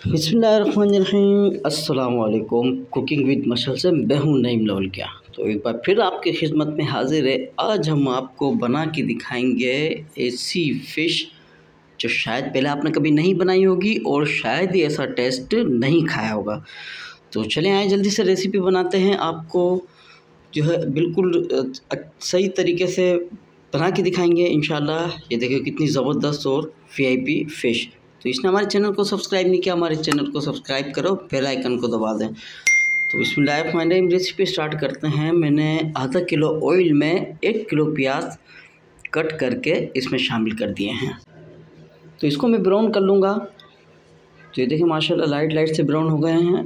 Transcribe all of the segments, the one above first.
बिस्मिल्लाहिर्रहमानिर्रहीम। अस्सलाम वालेकुम। कुकिंग विद मशल से मैं हूँ नईम लौलकिया। तो एक बार फिर आपकी खिदमत में हाजिर है। आज हम आपको बना के दिखाएंगे ऐसी फ़िश जो शायद पहले आपने कभी नहीं बनाई होगी और शायद ही ऐसा टेस्ट नहीं खाया होगा। तो चलें आए जल्दी से रेसिपी बनाते हैं। आपको जो है बिल्कुल सही तरीके से बना के दिखाएंगे इंशाल्लाह। ये देखिए कितनी ज़बरदस्त और वीआईपी फ़िश। तो इसने हमारे चैनल को सब्सक्राइब नहीं किया, हमारे चैनल को सब्सक्राइब करो, बेल आइकन को दबा दें। तो बिस्मिल्लाहिर्रहमानिर्रहीम रेसिपी स्टार्ट करते हैं। मैंने आधा किलो ऑयल में 1 किलो प्याज कट करके इसमें शामिल कर दिए हैं। तो इसको मैं ब्राउन कर लूँगा। तो ये देखिए माशाल्लाह लाइट से ब्राउन हो गए हैं।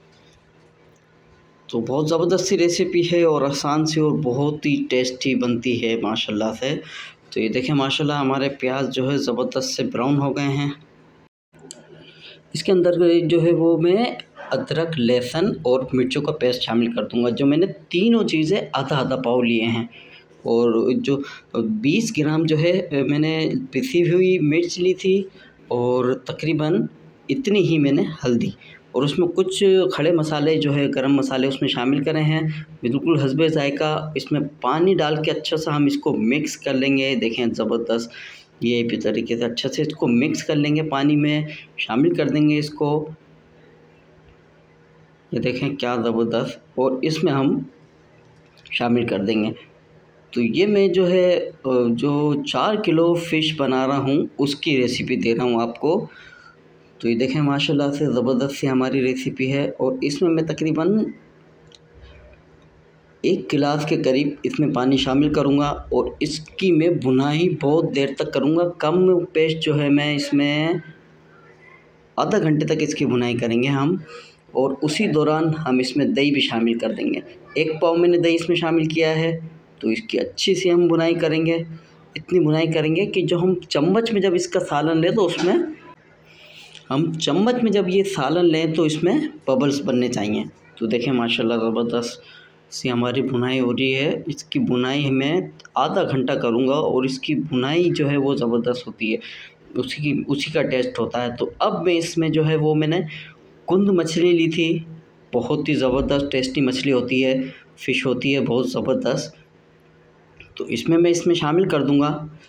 तो बहुत ज़बरदस्त सी रेसिपी है और आसान सी और बहुत ही टेस्टी बनती है माशाल्लाह से। तो ये देखें माशाल्लाह हमारे प्याज जो है ज़बरदस्त से ब्राउन हो गए हैं। इसके अंदर जो है वो मैं अदरक, लहसुन और मिर्चों का पेस्ट शामिल कर दूंगा। जो मैंने तीनों चीज़ें आधा आधा पाव लिए हैं। और जो 20 ग्राम जो है मैंने पिसी हुई मिर्च ली थी और तकरीबन इतनी ही मैंने हल्दी और उसमें कुछ खड़े मसाले जो है गरम मसाले उसमें शामिल करे हैं बिल्कुल हस्बे ज़ायका। इसमें पानी डाल के अच्छा सा हम इसको मिक्स कर लेंगे। देखें ज़बरदस्त ये भी तरीके से अच्छा से इसको मिक्स कर लेंगे, पानी में शामिल कर देंगे इसको। ये देखें क्या ज़बरदस्त। और इसमें हम शामिल कर देंगे। तो ये मैं जो है जो 4 किलो फ़िश बना रहा हूँ उसकी रेसिपी दे रहा हूँ आपको। तो ये देखें माशाल्लाह से ज़बरदस्त सी हमारी रेसिपी है। और इसमें मैं तकरीबन 1 गिलास के करीब इसमें पानी शामिल करूँगा और इसकी मैं भुनाई बहुत देर तक करूँगा। कम पेस्ट जो है मैं इसमें आधा घंटे तक इसकी भुनाई करेंगे हम। और उसी दौरान हम इसमें दही भी शामिल कर देंगे। 1 पाव मैंने दही इसमें शामिल किया है। तो इसकी अच्छी सी हम भुनाई करेंगे, इतनी भुनाई करेंगे कि जो हम चम्मच में जब इसका सालन लें तो उसमें हम चम्मच में जब ये सालन लें तो इसमें बबल्स बनने चाहिए। तो देखें माशाल्लाह ज़बरदस्त सी हमारी भुनाई हो रही है। इसकी भुनाई मैं आधा घंटा करूँगा और इसकी भुनाई जो है वो ज़बरदस्त होती है, उसी का टेस्ट होता है। तो अब मैं इसमें जो है वो मैंने कुंद मछली ली थी। बहुत ही ज़बरदस्त टेस्टी मछली होती है, फ़िश होती है बहुत ज़बरदस्त। तो मैं इसमें शामिल कर दूँगा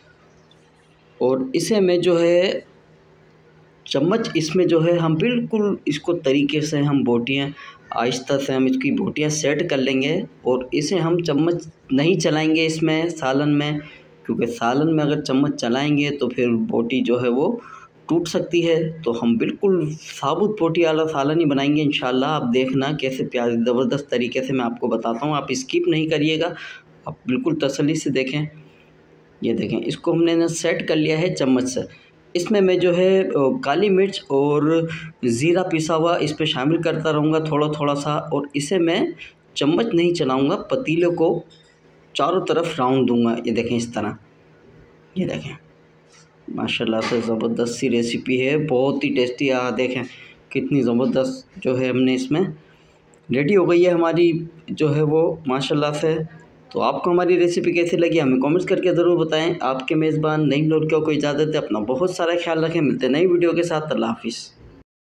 और इसे मैं जो है चम्मच इसमें जो है हम बिल्कुल इसको तरीके से हम बोटियाँ आहिस्ता से हम इसकी बोटियाँ सेट कर लेंगे। और इसे हम चम्मच नहीं चलाएंगे इसमें सालन में, क्योंकि सालन में अगर चम्मच चलाएंगे तो फिर बोटी जो है वो टूट सकती है। तो हम बिल्कुल साबुत बोटी वाला सालन ही बनाएंगे इंशाल्लाह। आप देखना कैसे प्याज ज़बरदस्त तरीके से मैं आपको बताता हूँ, आप स्किप नहीं करिएगा, आप बिल्कुल तसल्ली से देखें। ये देखें इसको हमने ना सेट कर लिया है चम्मच से। इसमें मैं जो है काली मिर्च और ज़ीरा पिसा हुआ इस पे शामिल करता रहूँगा थोड़ा सा। और इसे मैं चम्मच नहीं चलाऊँगा, पतीले को चारों तरफ राउंड दूँगा। ये देखें इस तरह, ये देखें माशाल्लाह से ज़बरदस्त सी रेसिपी है, बहुत ही टेस्टी। देखें कितनी ज़बरदस्त जो है हमने इसमें रेडी हो गई है हमारी जो है वो माशाल्लाह से। तो आपको हमारी रेसिपी कैसी लगी हमें कमेंट्स करके ज़रूर बताएं। आपके मेज़बान नईम लौलकिया को इजाज़त दें। अपना बहुत सारा ख्याल रखें। मिलते हैं नई वीडियो के साथ। अल्लाह हाफ़िज़।